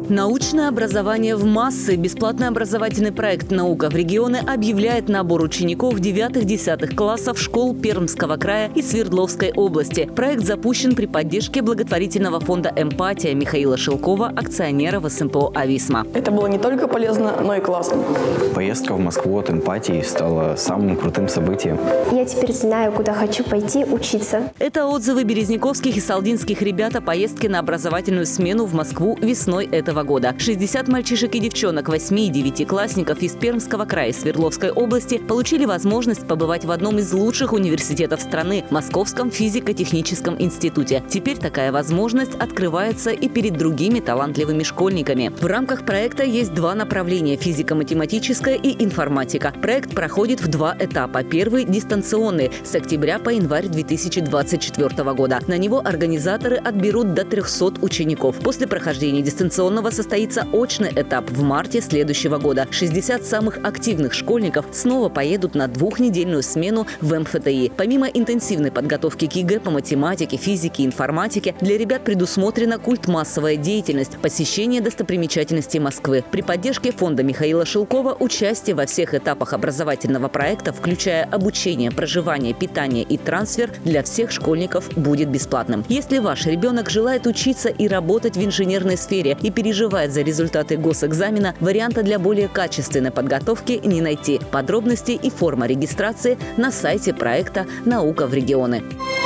Научное образование в массы. Бесплатный образовательный проект «Наука в регионы» объявляет набор учеников 9-10 классов школ Пермского края и Свердловской области. Проект запущен при поддержке благотворительного фонда «Эмпатия» Михаила Шелкова, акционера в СМПО «Ависма». Это было не только полезно, но и классно. Поездка в Москву от «Эмпатии» стала самым крутым событием. Я теперь знаю, куда хочу пойти учиться. Это отзывы березняковских и салдинских ребят о поездке на образовательную смену в Москву весной этого года. 60 мальчишек и девчонок, 8- и 9-классников из Пермского края и Свердловской области получили возможность побывать в одном из лучших университетов страны – Московском физико-техническом институте. Теперь такая возможность открывается и перед другими талантливыми школьниками. В рамках проекта есть два направления – физико-математическая и информатика. Проект проходит в два этапа. Первый – дистанционный – с октября по январь 2024 года. На него организаторы отберут до 300 учеников. После прохождения дистанционного состоится очный этап в марте следующего года. 60 самых активных школьников снова поедут на двухнедельную смену в МФТИ. Помимо интенсивной подготовки к ЕГЭ по математике, физике и информатике, для ребят предусмотрена культмассовая деятельность, посещение достопримечательностей Москвы. При поддержке фонда Михаила Шелкова участие во всех этапах образовательного проекта, включая обучение, проживание, питание и трансфер, для всех школьников будет бесплатным. Если ваш ребенок желает учиться и работать в инженерной сфере и переживает за результаты госэкзамена, варианта для более качественной подготовки не найти. Подробности и форма регистрации на сайте проекта «Наука в регионы».